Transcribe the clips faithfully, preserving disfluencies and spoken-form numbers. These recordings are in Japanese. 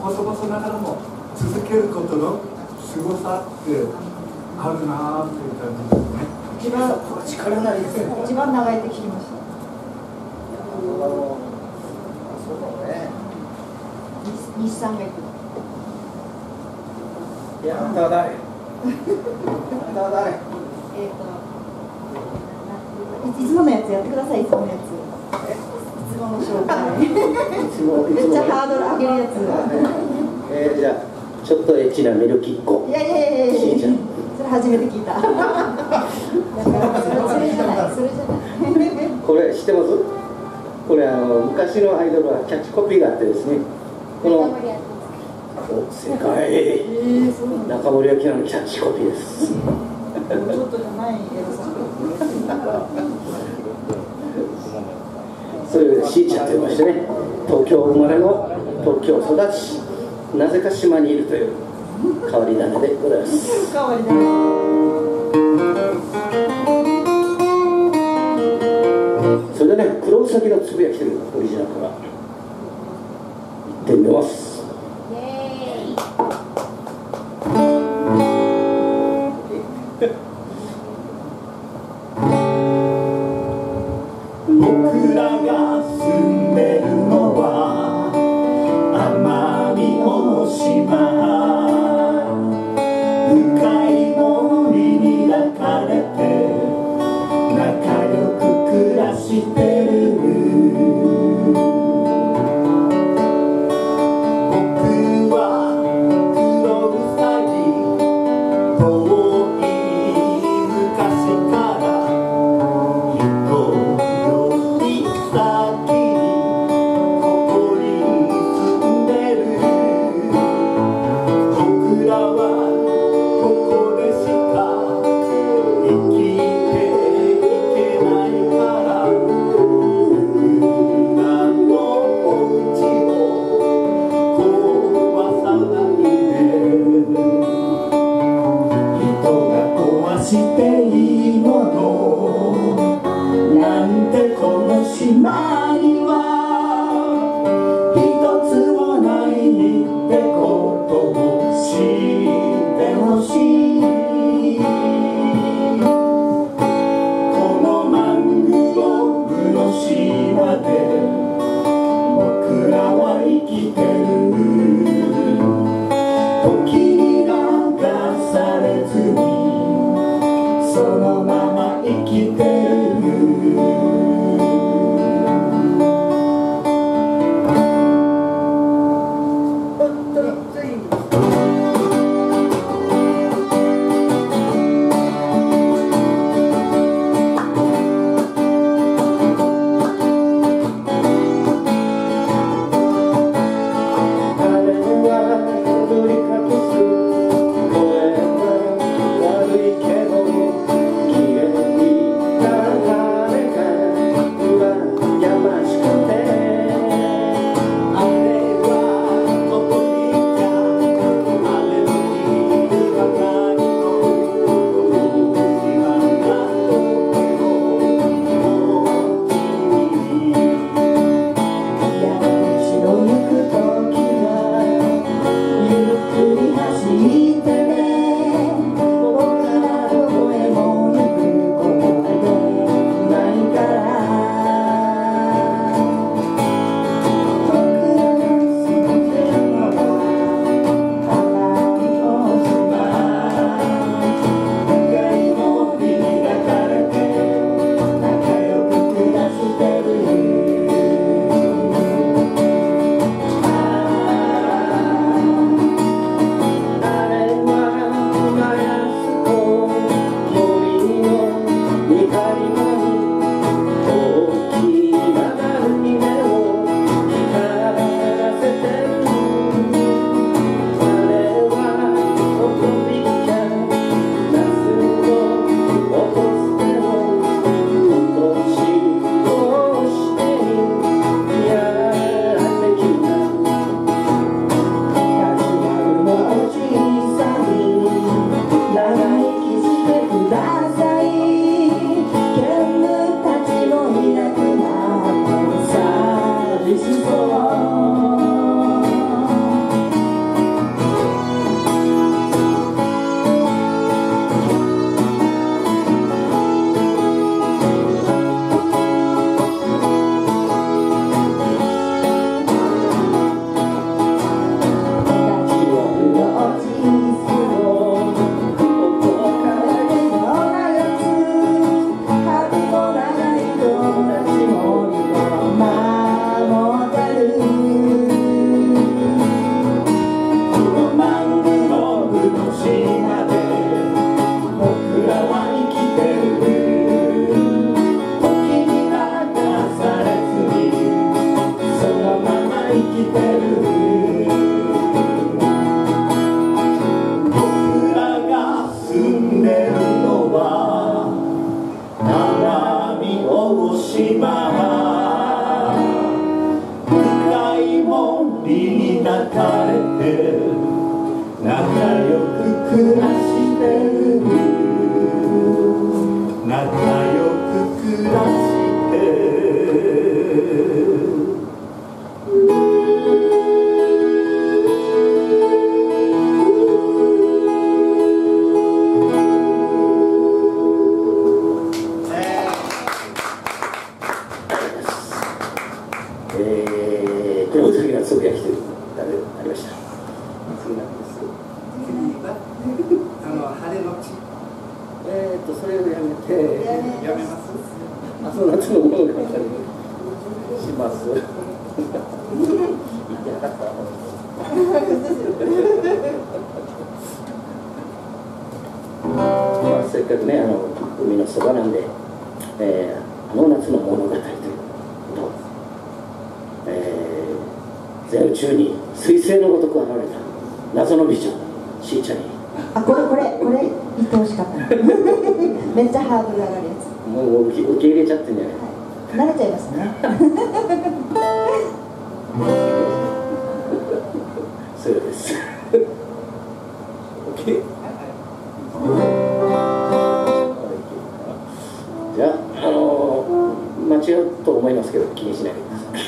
細々ながらも続けることのすごさってあるなっていう感じですね。 一番力なりですね。一番長いって聞きました。そうだね。日産が行く。いや、あんたは誰？あんたは誰？えっと、いつものやつやってください。いつものやつ。いつもの紹介。めっちゃハードル上げるやつ。 えー、じゃあちょっとエッチなメルキッコ。 いやいやいやいや。それ初めて聞いた。それじゃない。それじゃない。 これ知ってます？これあの昔のアイドルはキャッチコピーがあってですね。このお世界中森明菜のキャッチコピーです。 ちょっとじゃないエロさ。 そういうしーちゃんと言いましてね、東京生まれの東京育ち、なぜか島にいるという変わり種でございます。 変わり種。 それでね、黒うさぎのつぶやきというオリジナルから行ってみます。 イエーイ。 僕らが住んでるのは奄美大島。深い森に抱かれて仲良く暮らしてる。僕は黒うさぎ、遠い昔から人より先にここに住んでる。僕らはここでしか生きていけないから、僕らのお家を壊さないで。人が壊していいものなんてこの島には一つもないってことを知ってほしい。このマングローブの島で僕らは生きてる。時に流されずにそのまま生きてる。 本当についに。 えて仲良く暮らしてる仲良く暮らしてえー、黒崎のつぶやきという歌でありました。次なんです。 あの晴れのち。 えーとそれをやめて。 やめます。 あその夏の物語にします。言ってなかった。まあせっかくねあの海のそばなんで、えー、あの夏の物語という歌を。えー、全宇宙に彗星のごとく現れた謎の美女しーちゃんにあ、これこれこれ言ってほしかっためっちゃハードル上がるやつもう受け、受け入れちゃってんじゃない、 はい、慣れちゃいますねそうです OK じゃあ、あのー、間違うと思いますけど気にしないでください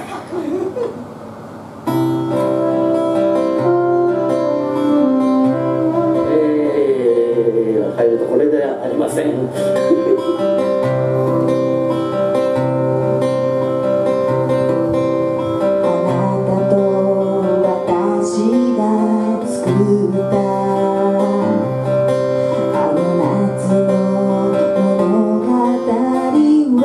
入るとこれではありませんあなたと私が作ったあの夏の物語は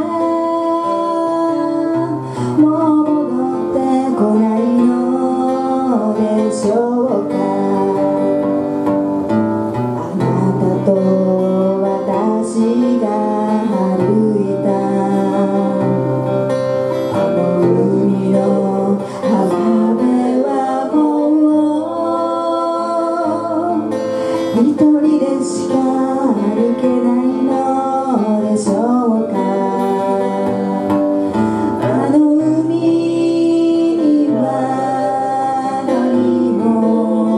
もう戻ってこないのでしょうか私が歩いたあの海の浜辺はもう一人でしか歩けないのでしょうかあの海には何も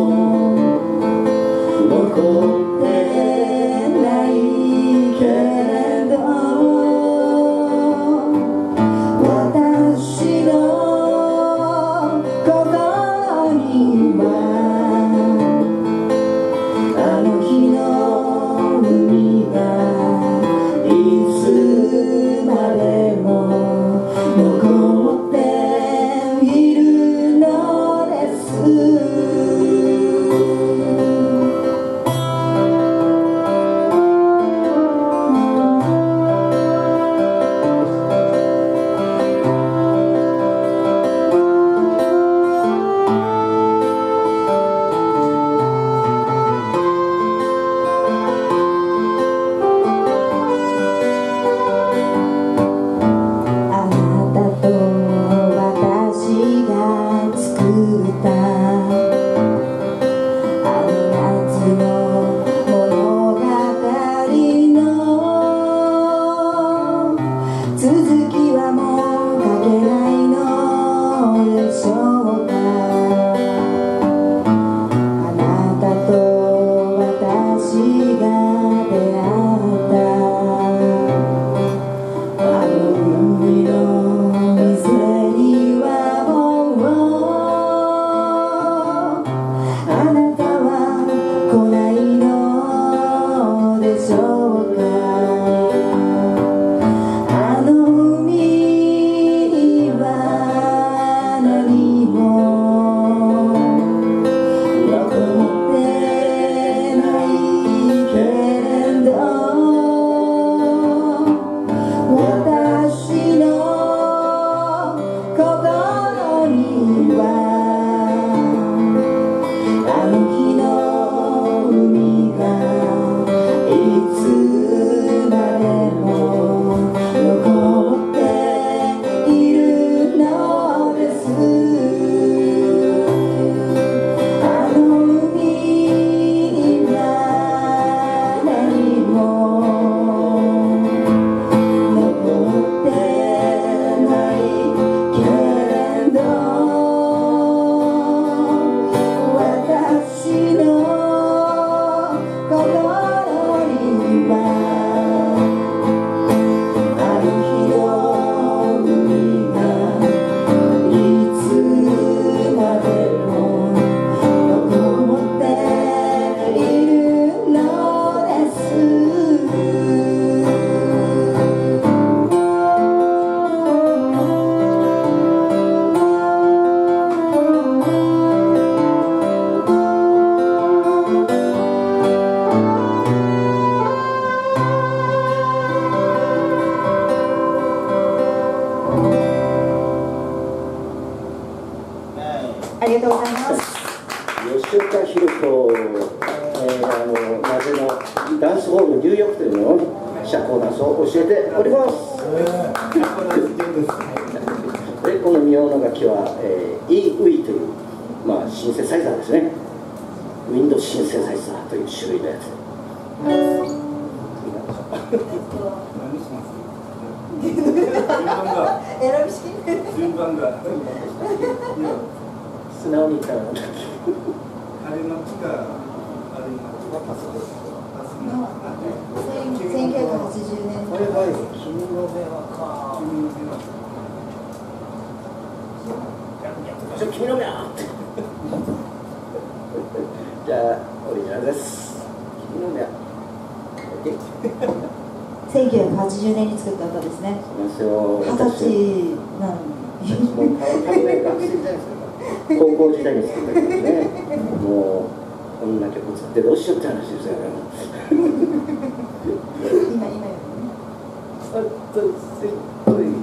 吉岡弘人、えー、あの謎のダンスホールニューヨークというのを社交ダンスを教えております。でこのミオの楽器は、えー、イーウィという、まあ、シンセサイザーですね。ウィンドシンセサイザーという種類のやつ。 選び式順番が素直に言ったらあれの木があれのパスせんきゅうひゃくはちじゅうねん。 はいはい、君の電話か。 君の電話ちょ、君の目はじゃあ、オリジナルです。君の目はせんきゅうひゃくはちじゅうねんに作った歌ですね。 そうですよ。 二十歳なのに。 もう多分ね、学生時代ですよ。高校時代に作ったけどね。もうこんな曲作ってどうしようって話ですよね。 今今よりね。 あとすいとい。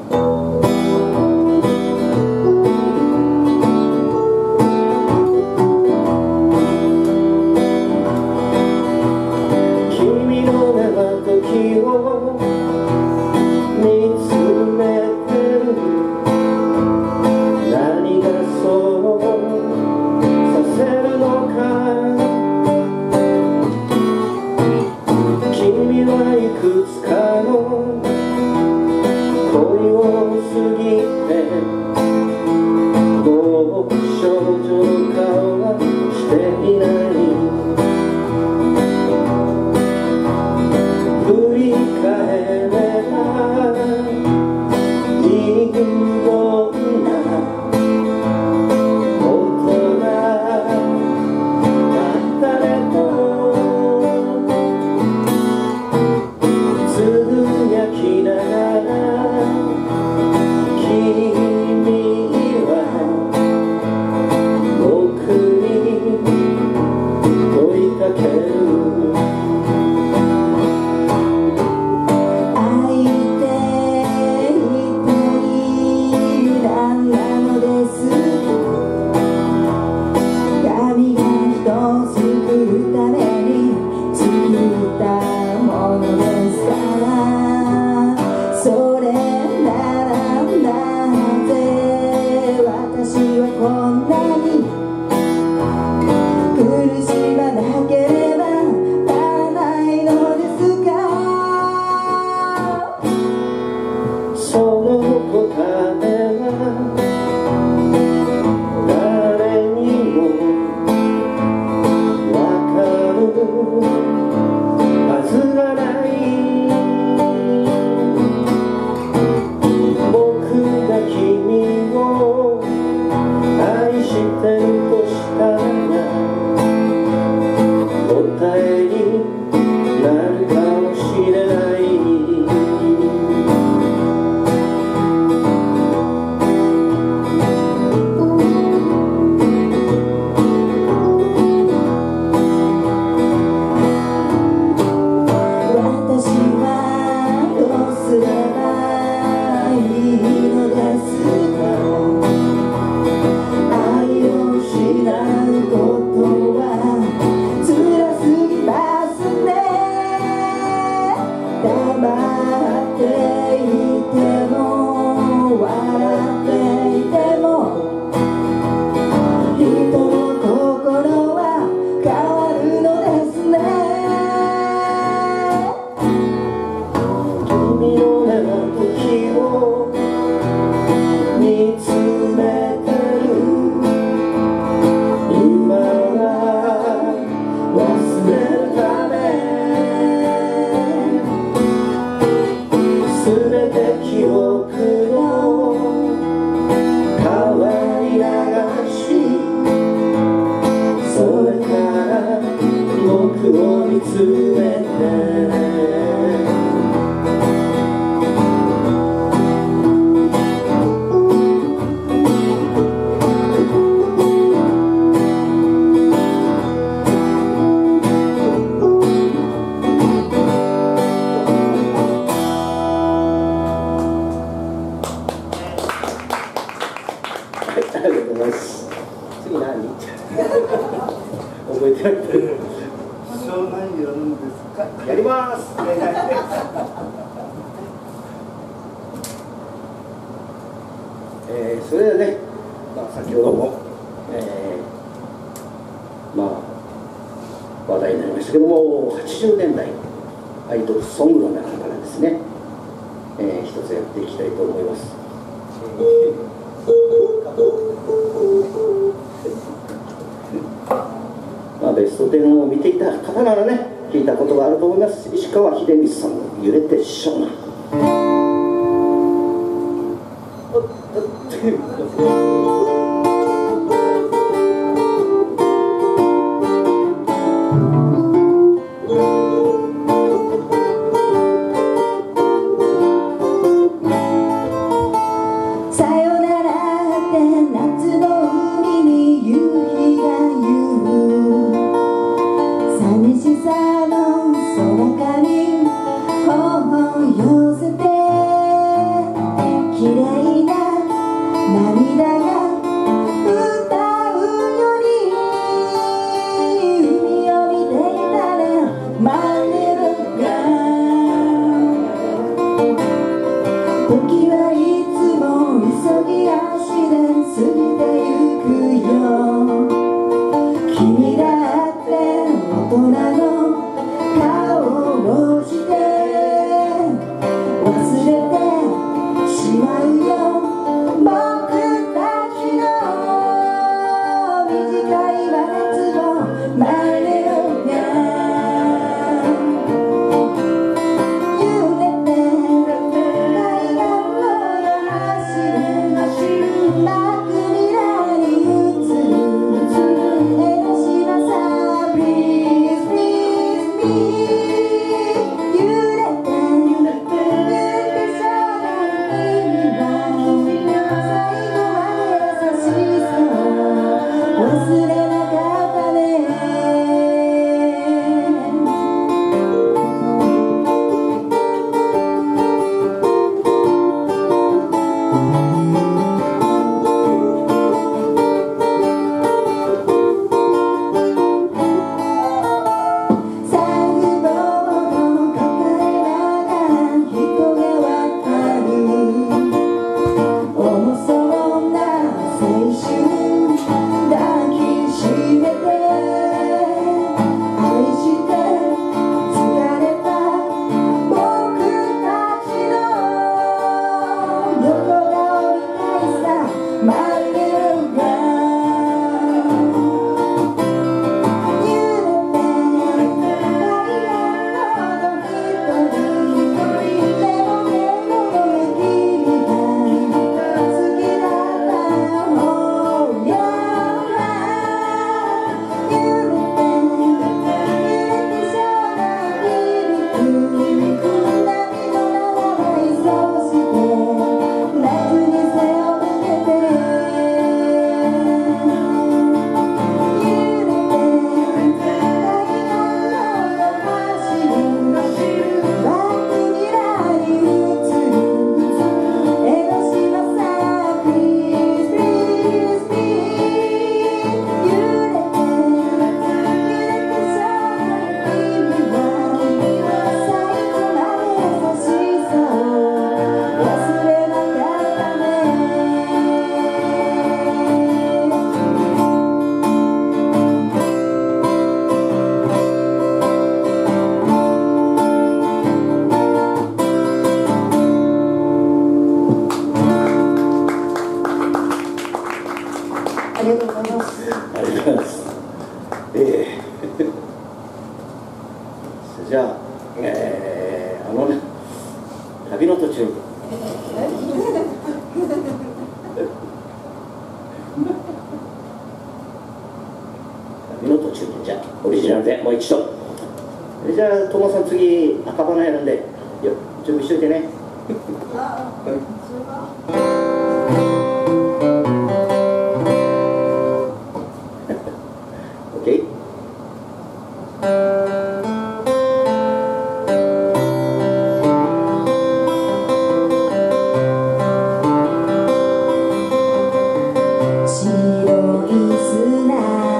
次何覚えてない。 少何やるんですか。 やります。えー、それではね、まあ、先ほども、えー、まあ話題になりましたけども、はちじゅうねんだいのアイドルソングの中からですね、えー、一つやっていきたいと思います。まあ、ベストテンを見ていた方ならね、聞いたことがあると思います。石川秀光さんの「揺れて湘南」。 じゃあ、えー、あのね、旅の途中に旅の途中にじゃあオリジナルでもう一度。じゃあトモさん次赤羽やるんでよ準備しといてね。OK。 白い砂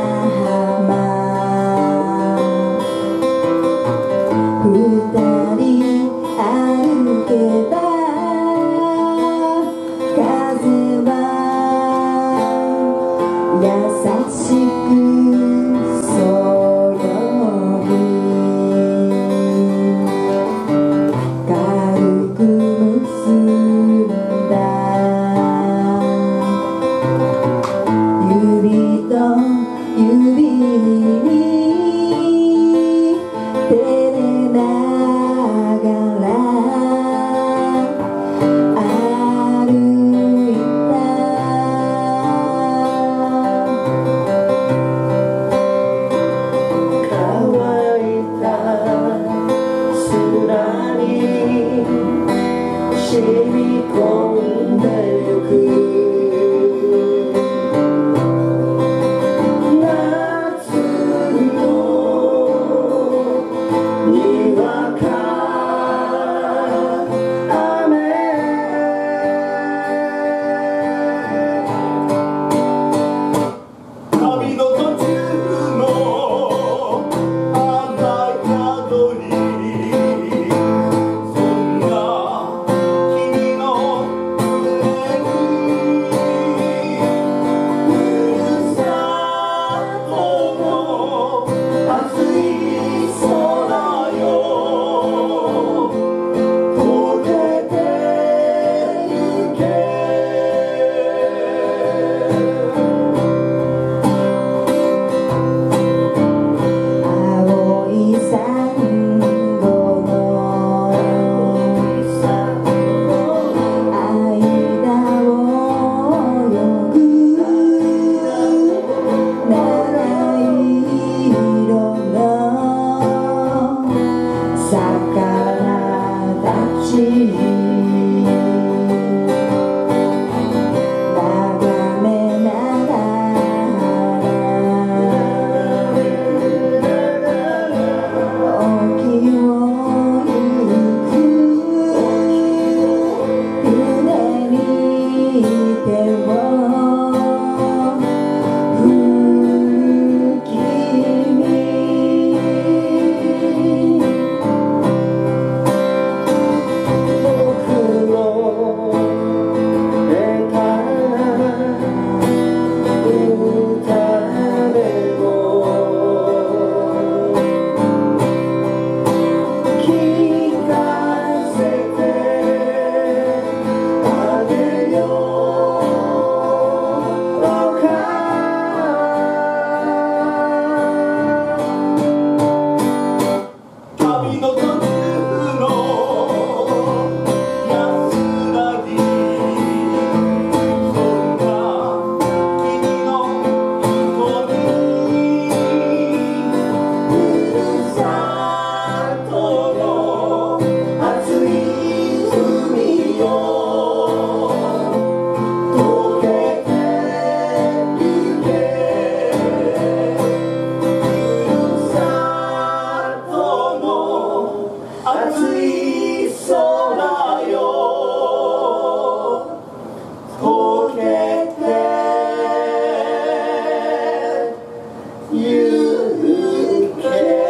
行け。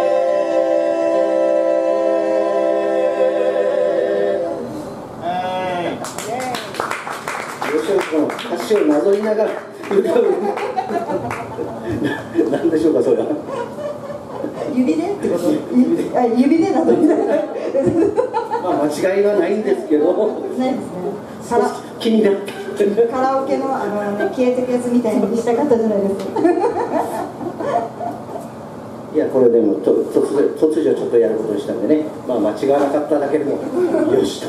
吉岡の歌詞をなぞりながら歌う何でしょうか、それは。 指でってこと？指で、あ、指でなどりながら。 まあ間違いはないんですけど。 ないですね。カラ気になって。 カラオケのあのね、消えてくやつみたいにしたかったじゃないですか。 いや、これでもと突如突如ちょっとやることにしたんでね、まあ間違わなかっただけでもよしと。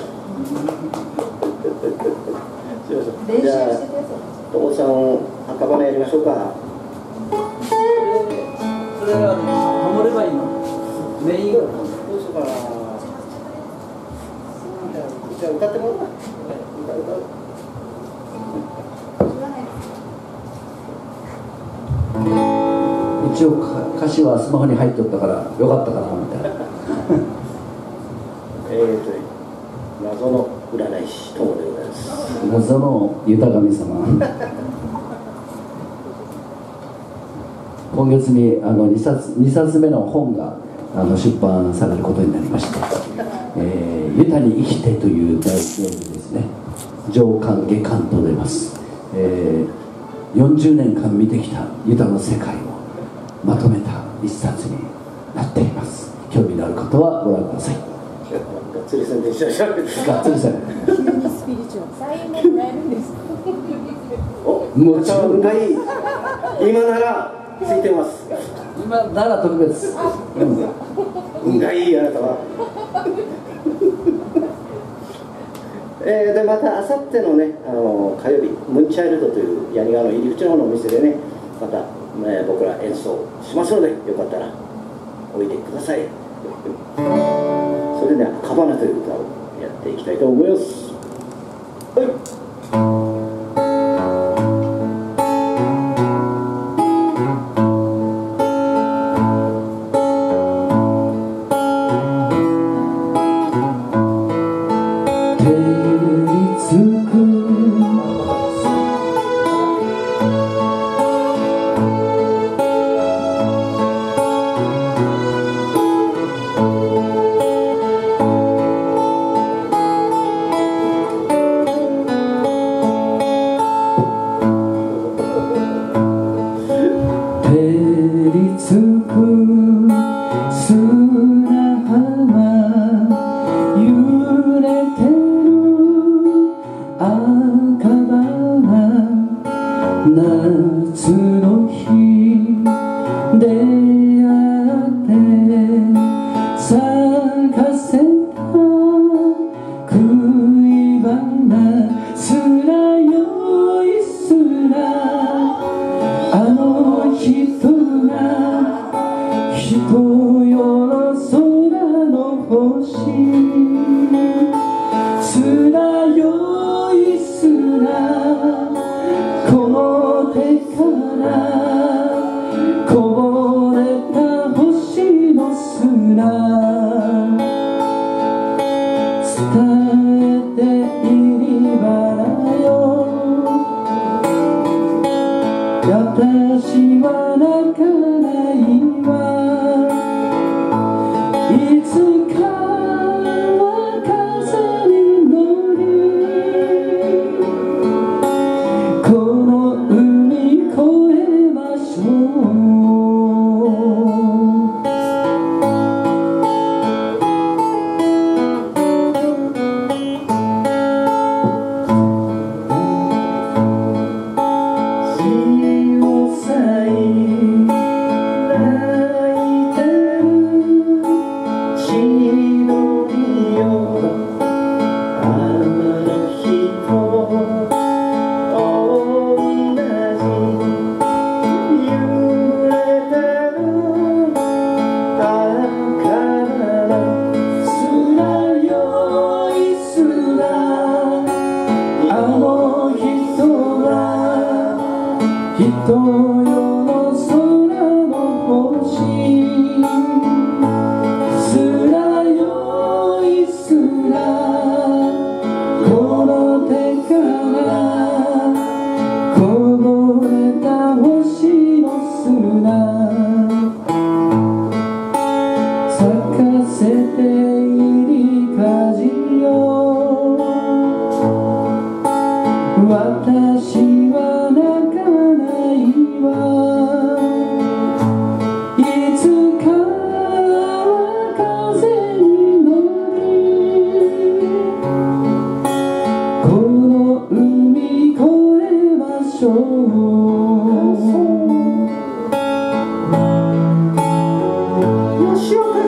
練習してください。 父さん、赤羽やりましょうか。 それは守ればいいの。メインがどうしようかな。じゃあ歌ってもらおうか。歌う歌う。 一応歌詞はスマホに入っとったからよかったかなみたいな。 えーとね、謎の占い師友でございます。 謎の豊神様。今月にあの 2, 冊2冊目の本があの出版されることになりまして、えー、豊に生きてという題名でですね、上巻下巻と出ます、えー、よんじゅうねんかん見てきた豊の世界をまとめた一冊になっています。興味のある方はご覧ください。 がっつり宣伝しましょう。 がっつりされ急にスピリチュアル。サインもらえるんですか？ お、 もちろん運がいい。今ならついてます。 今なら特別、うん、 運がいいあなたは。えー、でまたあさってのね、あの火曜日、ムーンチャイルドという八木川の入り口の方のお店でね、また、ね、僕ら演奏しますので、よかったらおいでください。それでは「カバナ」という歌をやっていきたいと思います。はい。 夏の日出会って咲かせた恋バナすらよいすらあの人が人よの空の星すらよいすらこの手からこぼれた星の砂伝えていりばらよ私は泣かないわいつかは風に乗りこの海越えましょ潮さい泣いてる千鳥よあの人同じ揺れ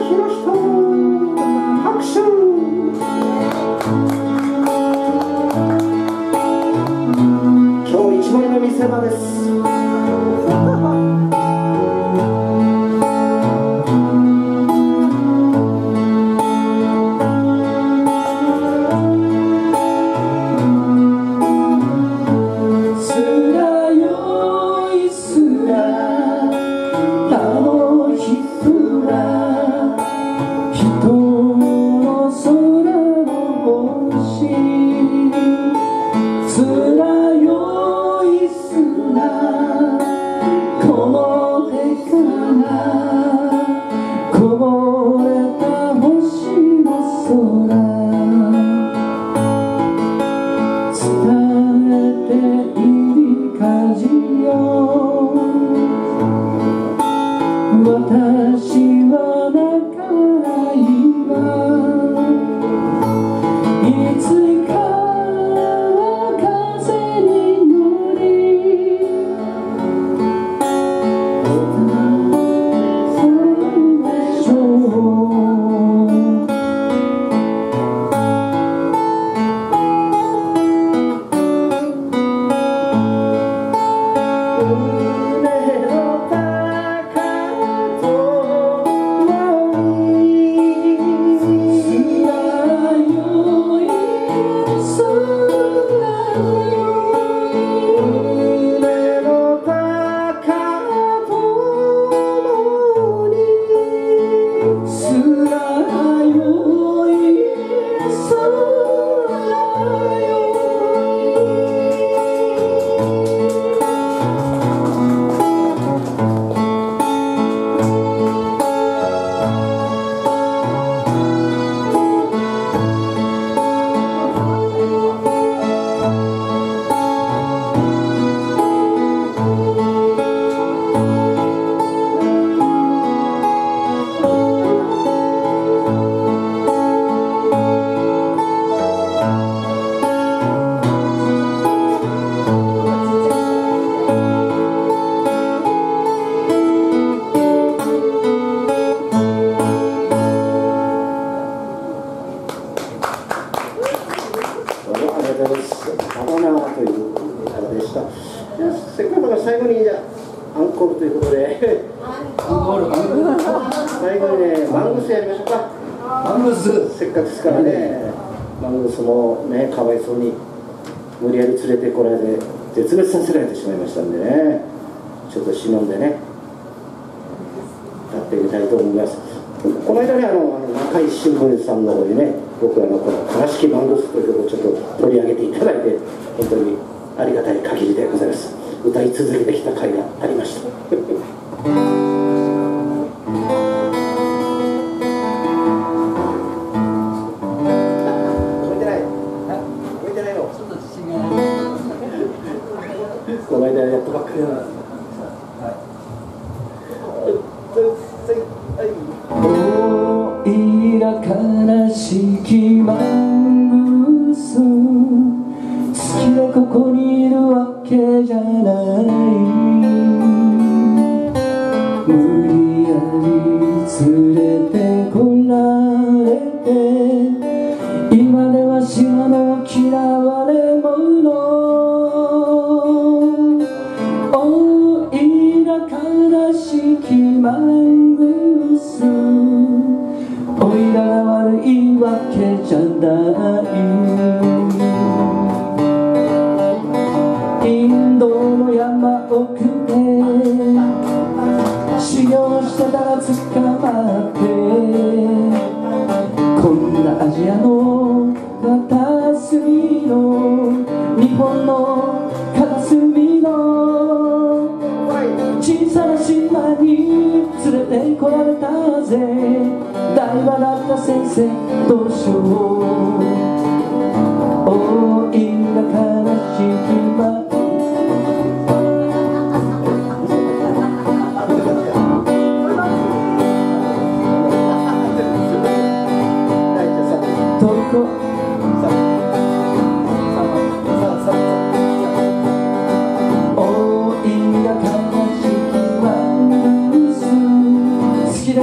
「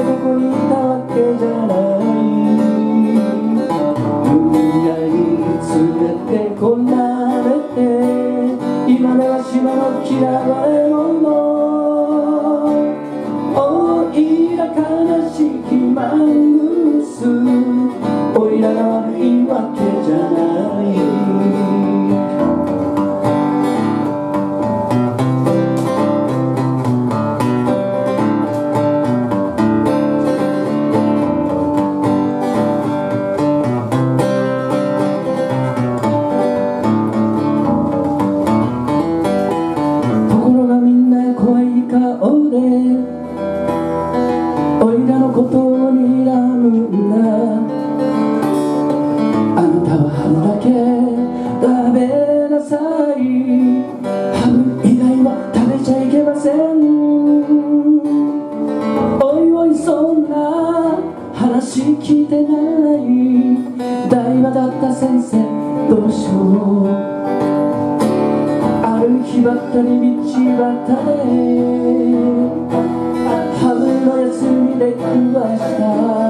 ここにいたわけじゃない無理やり連れてこられて今では島の嫌われ者おいら悲しきマングースおいらが悪いわけじゃない聞いてない大場だった先生どうしようある日ばったり道端で春の休みで暮らした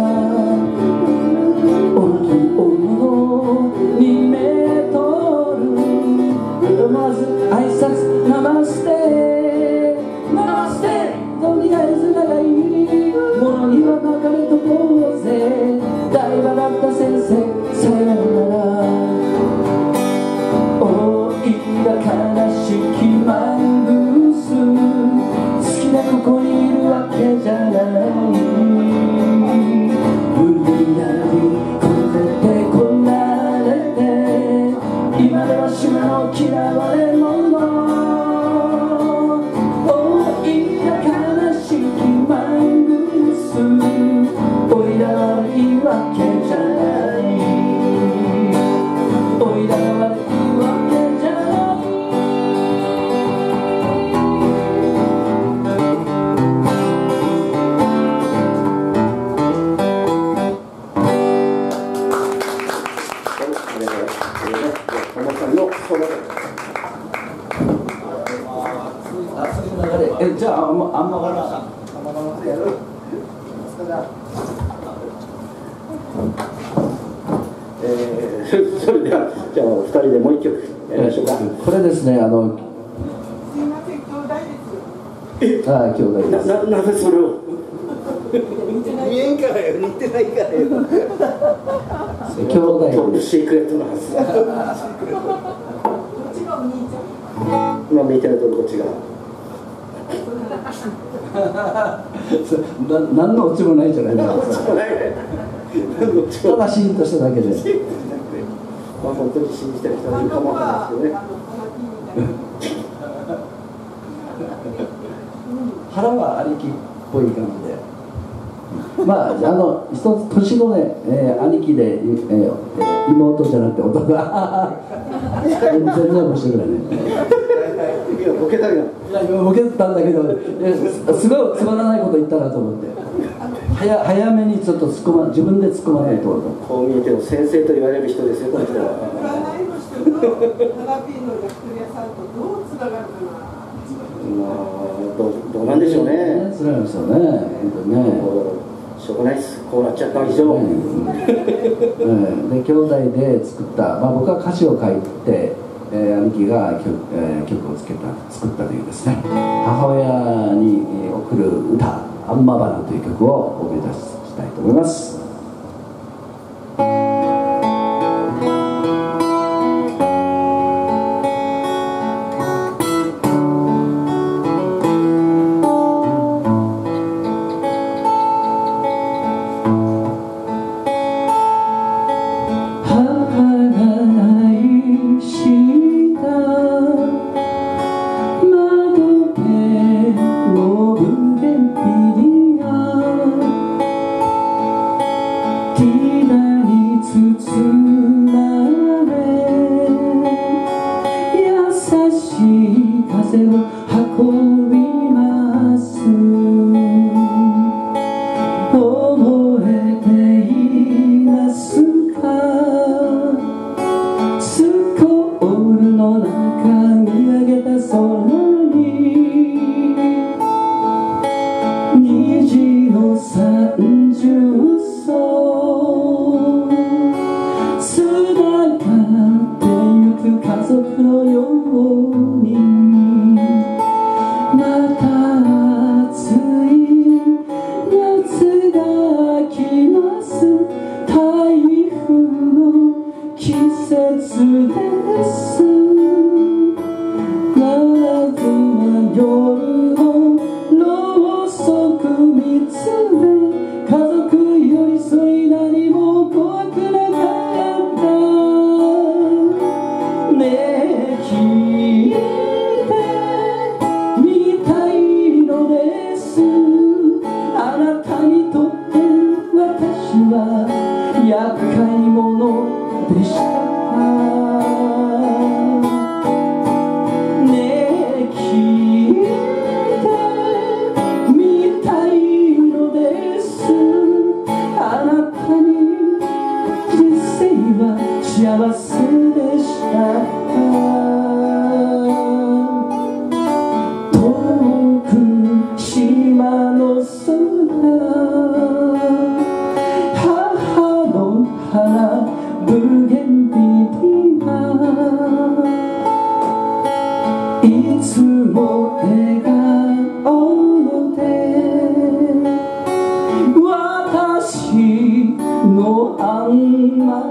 大きい大物にメートル思わず挨拶ナマステナマステとりあえず長いものにはまかれとこうぜ大場だった先生さよならおいら悲しきマングース好きでここにいるわけじゃない無理やり連れてこられて今では島の嫌われ者おいら悪いわけじゃないおいら悪いわけじゃないえ、じゃああんまあんまからやるえー、それではじゃあふたりでもう一曲やりましょうか。 これですねあのすいません兄弟ですよ。 えああ兄弟ですなななぜそれを見えんからよ似てないからよ兄弟トップシークレットなはずこっちがお兄ちゃん。 今見てるとこっちがな何のオチもないじゃないですかただシーンとしただけでまあ本当に信じてる人はいるかもわからないですけどね腹は兄貴っぽい感じでまああの一つ年のね、えー、兄貴で、えー、妹じゃなくて弟が全然面白いねいやボケたけどいや今ボケたんだけどすごいつまらないこと言ったなと思って早早めにちょっと突っ込ま自分で突っ込まないとこう見えても先生と言われる人ですよこの人は占いの人と花火の焼き鳥屋さんとどうつながるかな。 まあどうどうなんでしょうねつらいですよね本当にねしょうがないですこうなっちゃった以上、 うんうんで兄弟で作った、まあ、僕は歌詞を書いて、えー、兄貴が曲、えー、曲をつけた作ったというですね母親に贈る歌「アンマバナ」という曲をお送り出したいと思います。「 三重奏つながってゆく家族のようにまた暑い夏が来ます台風の季節ですなぜ夜のろうそく見つめ家族寄り添い何も怖くなかったねえ聞いてみたいのですあなたにとって私は厄介者でした幸せでした遠く島の空母の花ブーゲンビリアいつも笑顔で私のあんま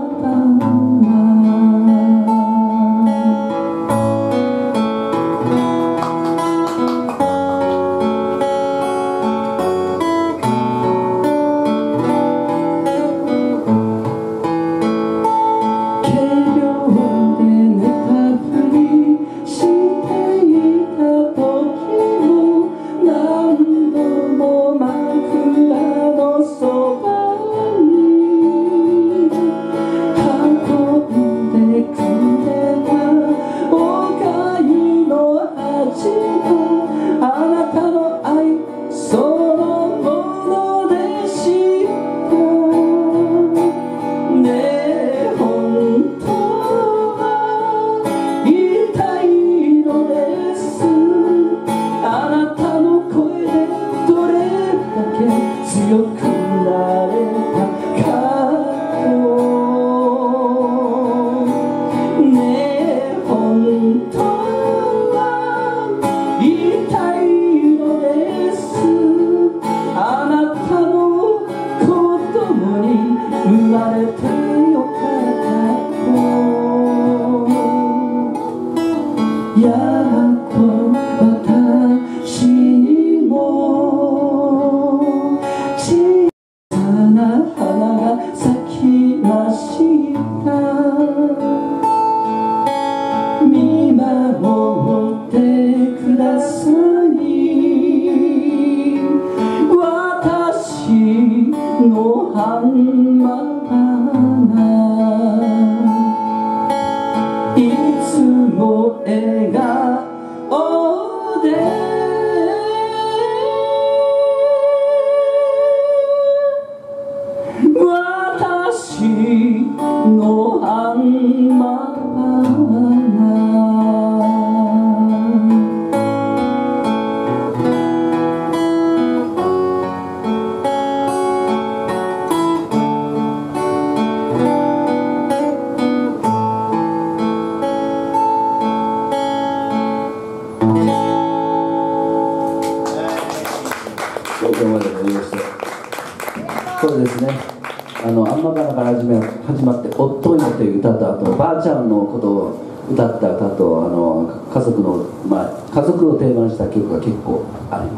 これですね、あのアンマガナから始め始まって「夫に」という歌と、あとばあちゃんのことを歌った歌と、あの家族の、まあ、家族をテーマにした曲が結構あります。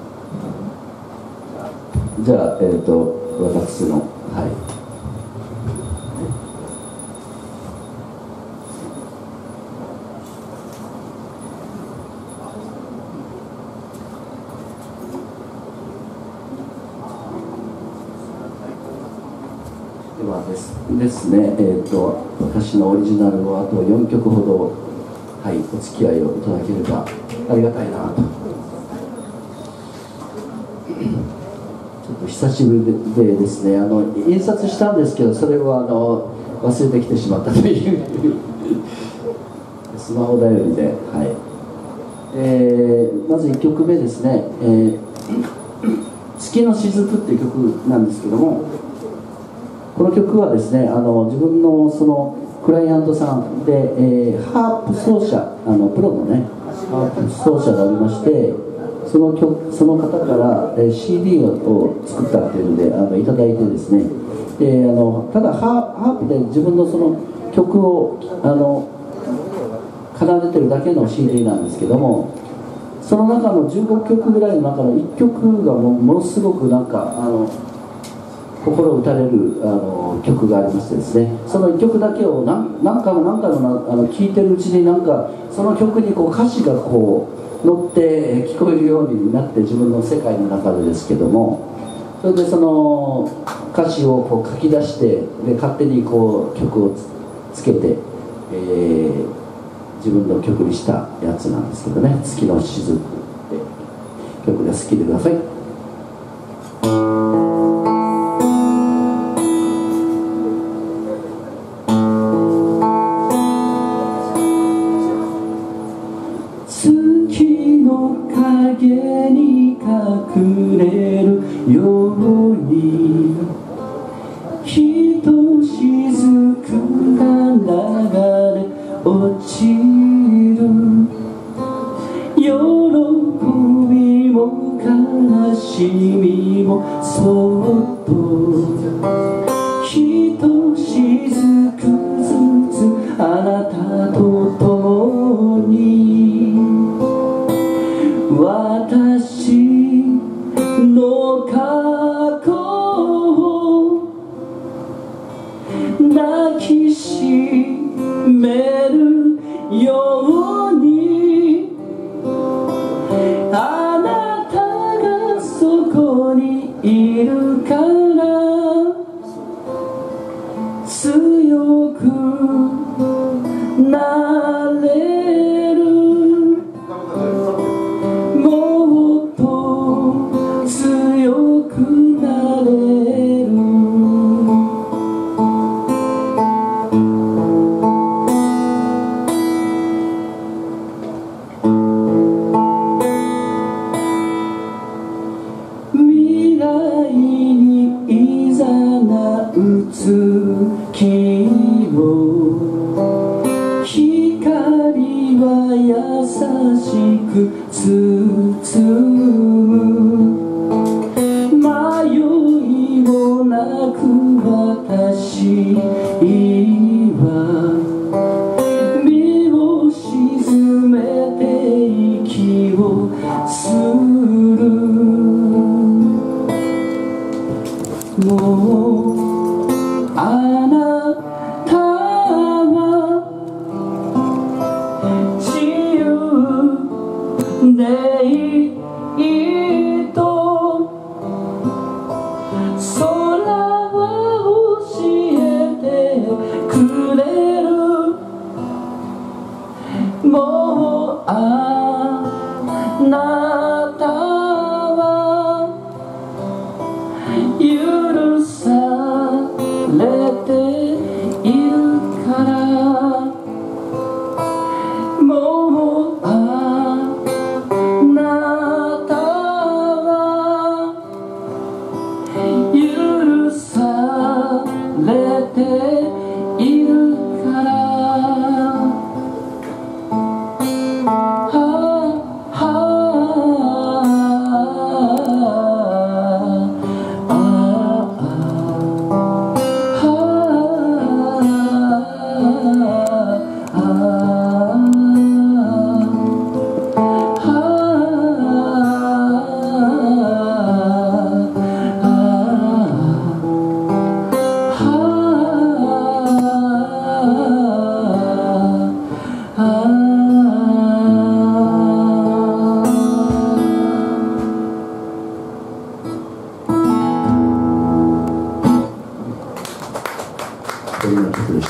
じゃあ、えーと、私のはいではですですね、えーと、私のオリジナルをあとよんきょくほど、はい、お付き合いをいただければありがたいなと。ちょっと久しぶりでですね、あの印刷したんですけど、それをあの忘れてきてしまったというスマホ頼りで、はい、えー、まずいっきょくめですね、えー、月月の雫」っていう曲なんですけども、この曲はですね、あの自分のそのクライアントさんで、えー、ハープ奏者、あのプロのねハープ奏者がおりまして、その曲その方から、えー、シーディー を作ったっていうんであのいただいてですね、であのただハープで自分のその曲をあの奏でてるだけの シーディー なんですけども、その中のじゅうごきょくぐらいの中のいっきょくがもうものすごくなんかあの心打たれるあの曲がありましてですね、そのいっきょくだけを何何回も何回もなあの聴いてるうちになんかその曲にこう歌詞がこう乗って聞こえるようになって、自分の世界の中でですけども、それでその歌詞をこう書き出して、で勝手にこう曲を つ, つけて、えー、自分の曲にしたやつなんですけどね、「月の雫」って曲です。聴いてください。月の影に隠れるようにひとしずくが流れ落ちる、喜びも悲しみもそっとひとしずくずつあなたと共に、私の過去を抱きしめるように、あなたがそこにいるから強くなれる、もっと強くなれる。未来にいざなう月を光は優しく包む、迷いもなく私は身を沈めて息をする、もうあなたは自由でいいと空は教えてくれる、もうあなたは許されているから、もうあなたは許されているから、はあはあというような曲でした。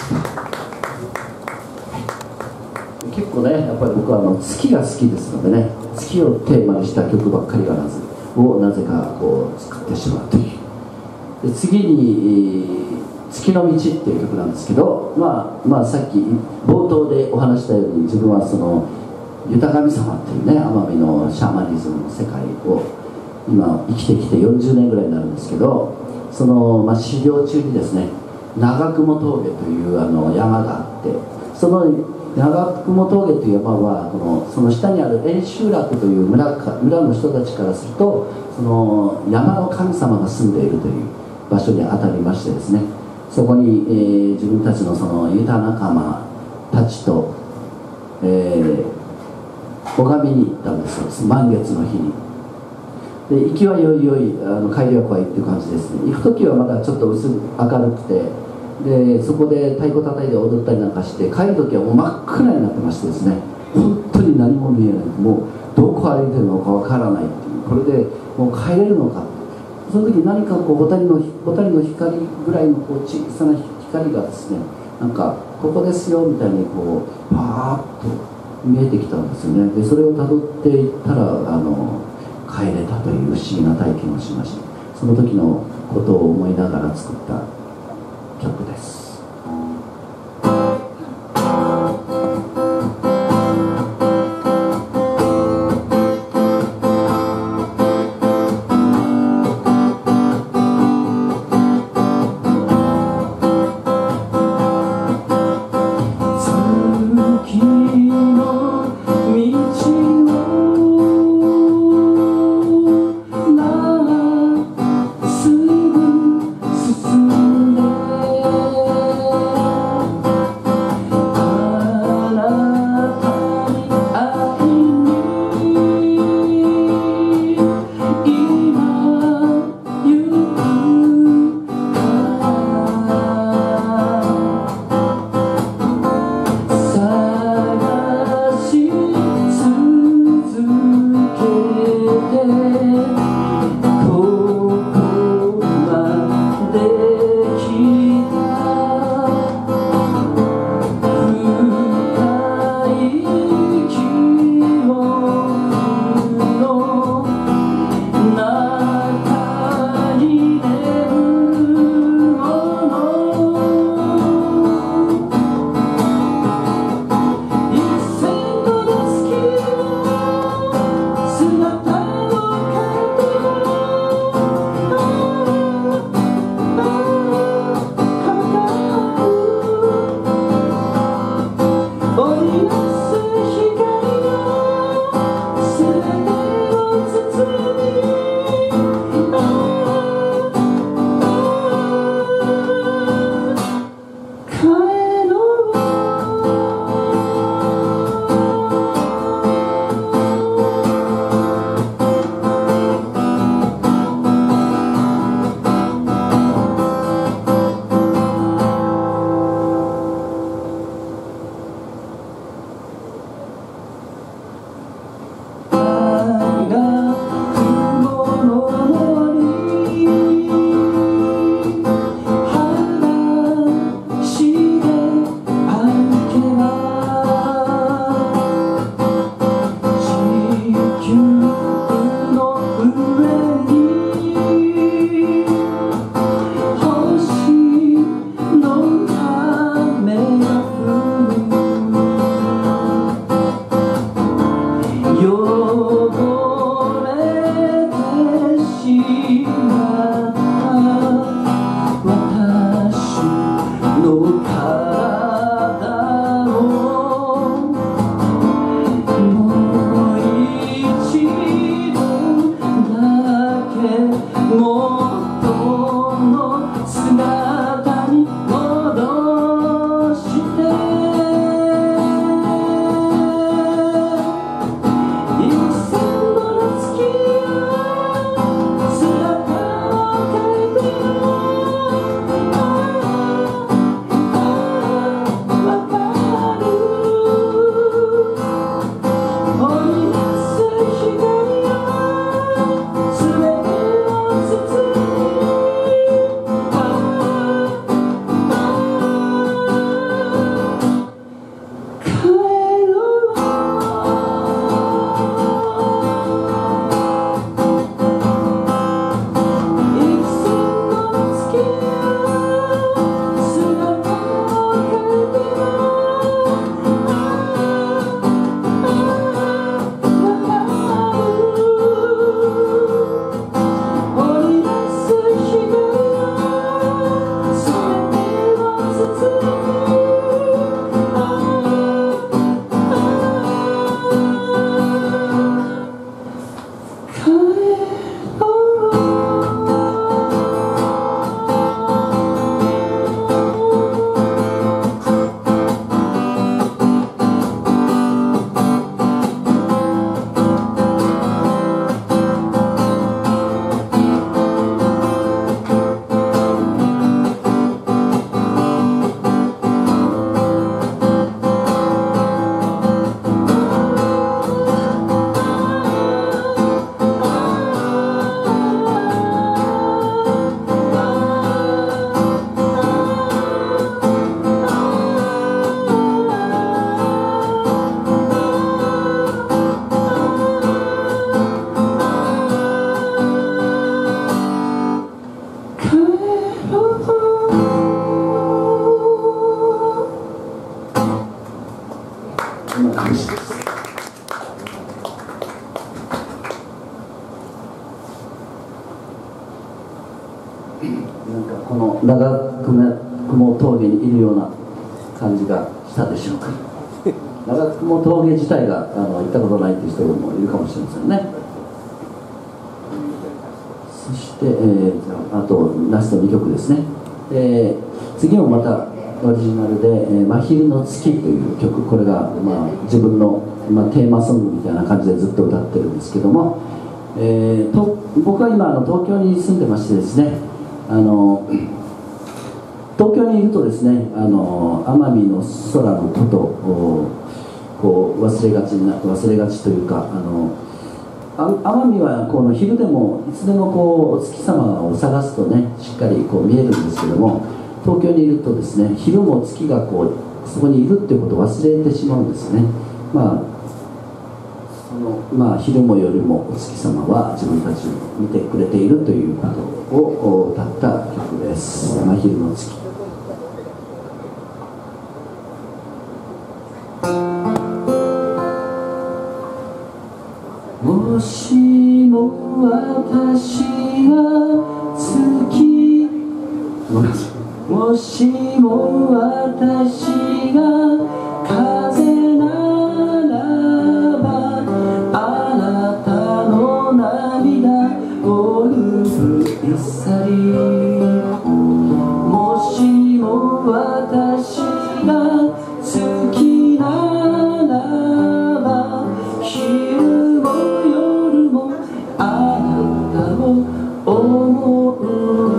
結構ね、やっぱり僕はあの月が好きですのでね、月をテーマにした曲ばっかりがなぜをなぜかこう作ってしまうという。で次に「月の道」っていう曲なんですけど、まあ、まあさっき冒頭でお話したように、自分はその豊神様っていうね、奄美のシャーマニズムの世界を、 今生きてきてよんじゅうねんぐらいになるんですけど、その、まあ、修行中にですね、長雲峠というあの山があって、その長雲峠という山はこのその下にある遠州楽という 村, か村の人たちからすると、その山の神様が住んでいるという場所にあたりましてですね、そこに、えー、自分たちのそのユタ仲間たちと、えー、拝みに行ったんですよ、満月の日に。で行きはよいよい、あの帰りは怖いっていう感じですね。行く時はまだちょっと薄明るくて、でそこで太鼓叩いて踊ったりなんかして、帰る時はもう真っ暗になってましてですね、本当に何も見えない、もうどこ歩いてるのかわからないっていう、これでもう帰れるのか、その時何かこう蛍の蛍の光ぐらいのこう小さな光がですね、なんかここですよみたいにこうパーッと見えてきたんですよね。でそれをたどっていったら、あの帰れたという不思議な体験をしました。その時のことを思いながら作った曲です。 「 かこの長雲峠にいるような感じがしたでしょうか。長雲峠自体があの行ったことないという人もいるかもしれませんね。そして、えー、あとラストにきょくですね。えー、次もまたオリジナルで「えー、真昼の月」という曲、これが、まあ、自分の、まあ、テーマソングみたいな感じでずっと歌ってるんですけども、えー、と僕は今あの東京に住んでましてですね、あの東京にいるとですね、あの奄美の空のことをこう忘れがちな忘れがちというか、あの奄美はこの昼でもいつでもこうお月様を探すとねしっかりこう見えるんですけども、東京にいるとですね、昼も月がこうそこにいるっていうことを忘れてしまうんですね。まあそのまあ昼も夜もお月様は自分たちを見てくれているということを歌った曲です。真昼の月。もしも私が月、もしも私が風ならば、あなたの涙を拭い去り、もしも私が月ならば、昼も夜もあなたを思う。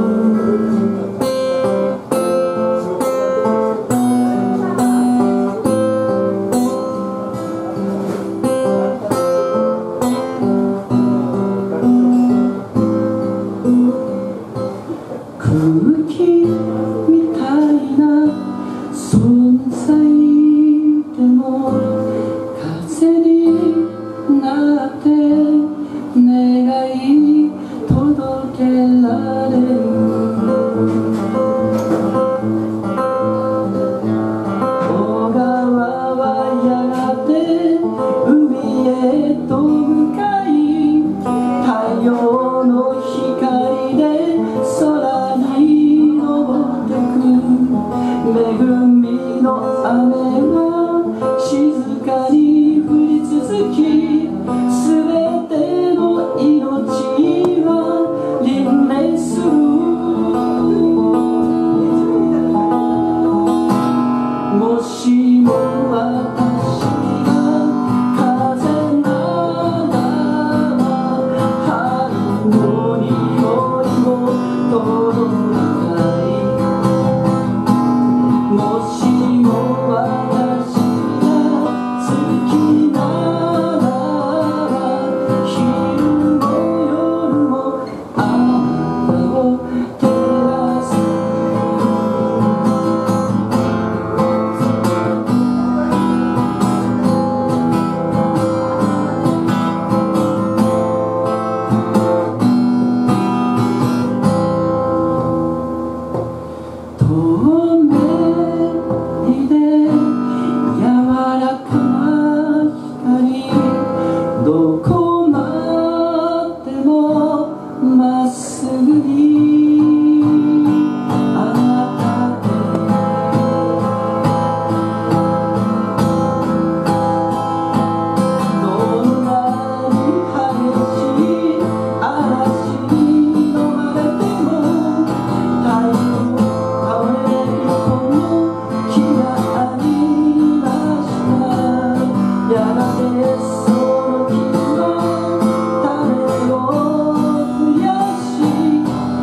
空気みたいな存在でも風になって願い届けられる。小川はやがて海へと向かい、太陽の光で空に昇ってく。恵みの雨は静かに降り続き、すべての命は輪廻する。もしも私が風ならば、春の匂いを届けたい。もしも私が月ならば、昼も夜もあなたを照らす。透明で柔らかな光、どこまでもまっすぐにあなたへ。どんなに激しい嵐に飲まれても、太陽倒れるこの木がありました。やがてその木は種を増やし、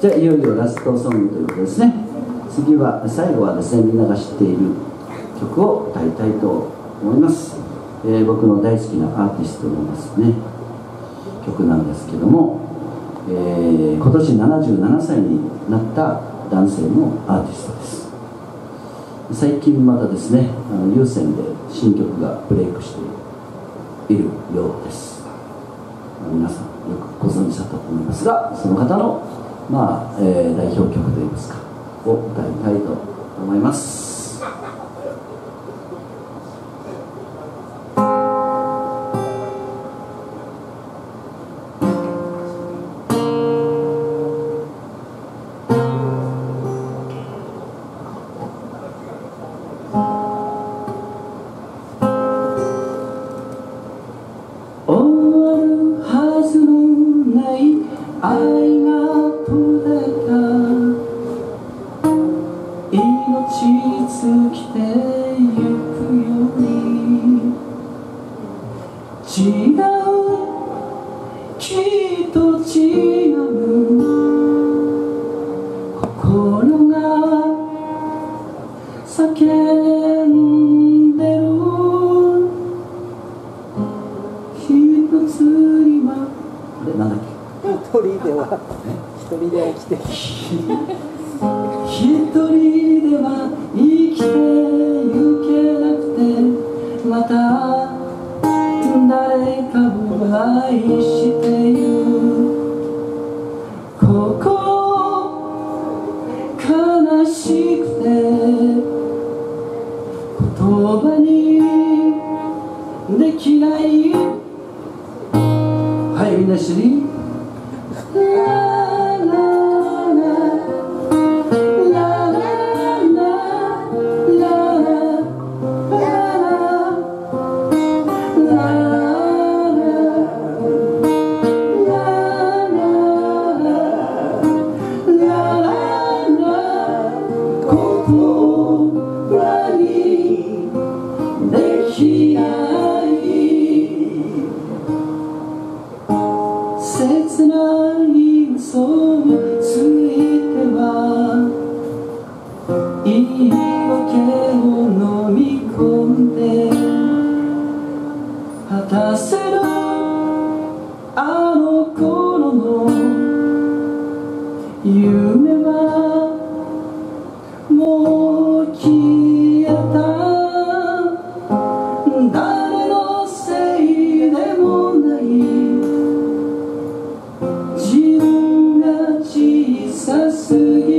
じゃあいよいよラストソングということですね。次は最後はですね、みんなが知っている曲を歌いたいと思います。えー、僕の大好きなアーティストのですね曲なんですけども、えー、今年ななじゅうななさいになった男性のアーティストです。最近またですね、あの有線で新曲がブレイクしているようです。皆さんよくご存知だと思いますが、その方の、まあえー、代表曲といいますかを歌いたいと思います。愛が途絶えた命尽きてゆくように違うきっと違う心が叫んでる一つにはあれなんだっけ一人では一人では生きて一人では生きてゆけなくて、また誰かを愛している心悲しくて言葉にできない。はい、みんな一緒に切ない嘘をついては言い訳を飲み込んで果たせるあの頃の夢はもう消えた。誰のせいでもない自分が小さすぎ